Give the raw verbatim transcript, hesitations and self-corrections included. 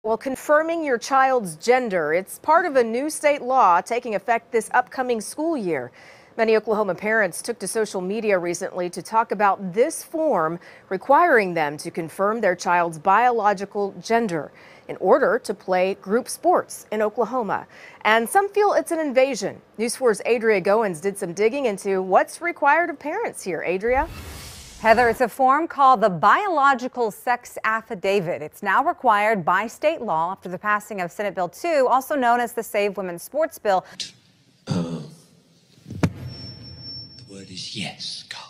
Well, confirming your child's gender, it's part of a new state law taking effect this upcoming school year. Many Oklahoma parents took to social media recently to talk about this form requiring them to confirm their child's biological gender in order to play group sports in Oklahoma. And some feel it's an invasion. News four's Adria Goins did some digging into what's required of parents here. Adria? Heather, it's a form called the Biological Sex Affidavit. It's now required by state law after the passing of Senate Bill two, also known as the Save Women's Sports Bill. Um, the word is yes, Carl.